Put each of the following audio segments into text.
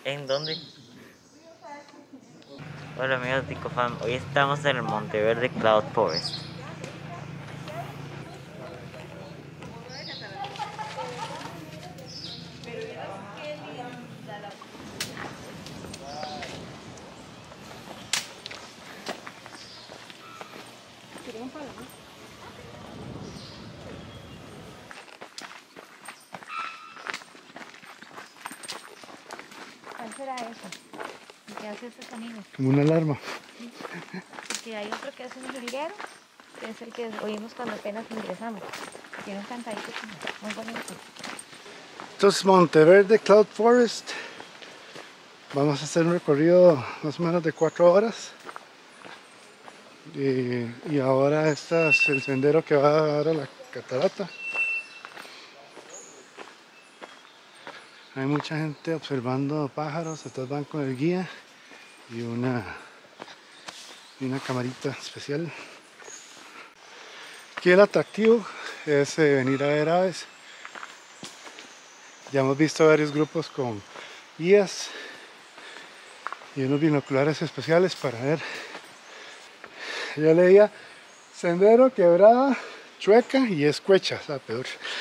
¿En dónde? Hola amigos de Ticofam, hoy estamos en el Monteverde Cloud Forest. ¿Cuál será eso? ¿Qué hace ese sonido? Como una alarma. Porque hay otro que es un jilguero, que es el que oímos cuando apenas ingresamos. Tiene un cantadito muy bonito. Esto es Monteverde Cloud Forest. Vamos a hacer un recorrido más o menos de 4 horas. Y ahora este es el sendero que va a dar a la catarata. Hay mucha gente observando pájaros, entonces van con el guía y una camarita especial. Aquí el atractivo es venir a ver aves. Ya hemos visto varios grupos con guías y unos binoculares especiales para ver. Yo leía sendero, quebrada, chueca y escuecha, o sea, peor.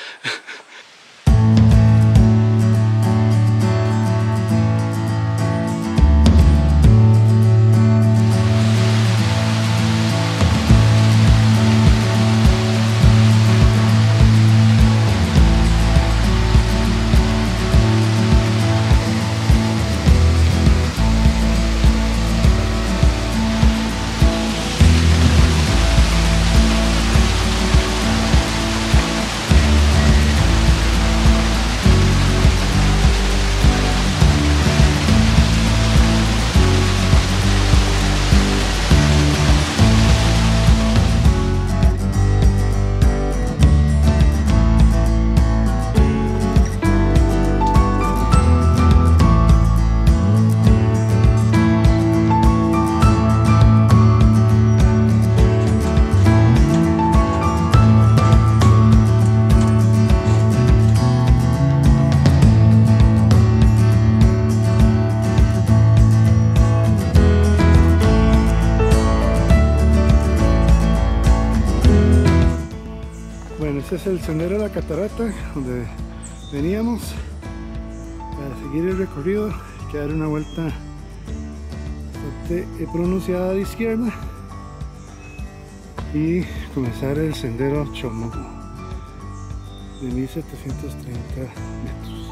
Bueno, este es el sendero de la catarata donde veníamos. Para seguir el recorrido hay que dar una vuelta bastante pronunciada de izquierda y comenzar el sendero Chomogo de 1730 metros.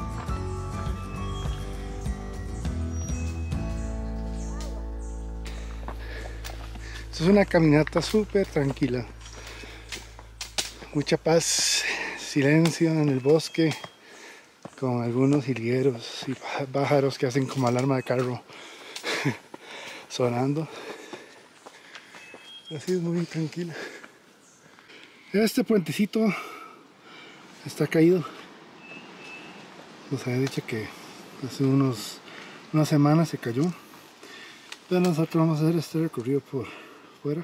Esto es una caminata súper tranquila. Mucha paz, silencio en el bosque, con algunos jilgueros y pájaros que hacen como alarma de carro sonando. Así es muy tranquila. Este puentecito está caído. Nos había dicho que hace unas semanas se cayó. Entonces nosotros vamos a hacer este recorrido por fuera.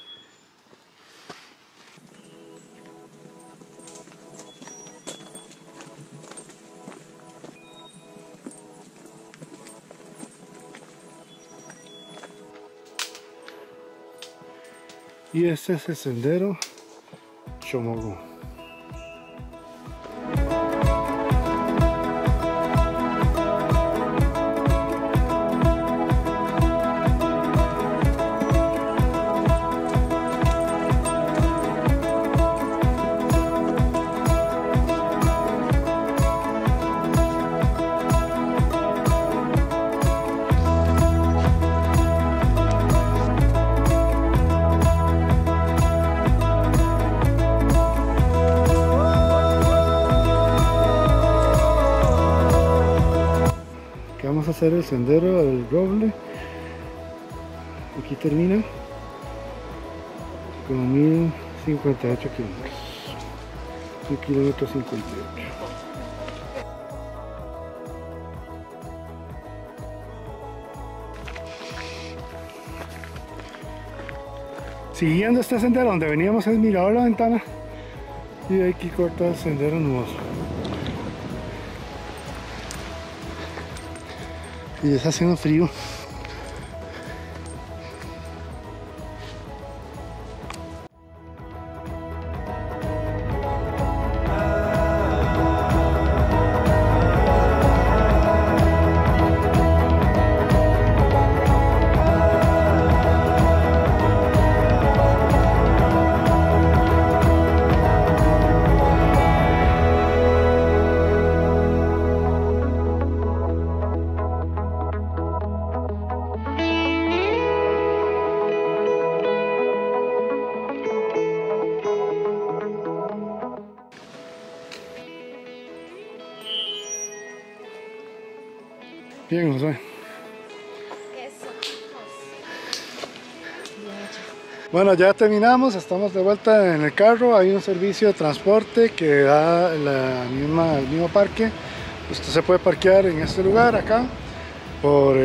Y este es el sendero Chomogo. Vamos a hacer el sendero del Roble. Aquí termina con 1058 kilómetros. 1 kilómetro 58. Siguiendo este sendero donde veníamos es Mirador La Ventana y de aquí corta el sendero nuboso. y está haciendo frío. Bien, Josué. Eso, bien hecho. Bueno, ya terminamos, estamos de vuelta en el carro. Hay un servicio de transporte que da el mismo parque. Usted se puede parquear en este lugar acá por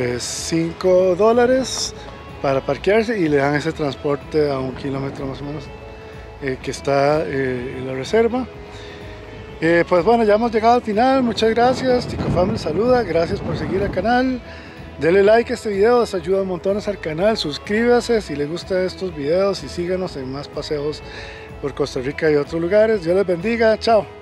$5 para parquearse y le dan ese transporte a 1 kilómetro más o menos que está en la reserva. Pues bueno, ya hemos llegado al final. Muchas gracias. Ticofam les saluda. Gracias por seguir el canal. Denle like a este video, les ayuda un montón al canal. Suscríbase si les gustan estos videos y síganos en más paseos por Costa Rica y otros lugares. Dios les bendiga. Chao.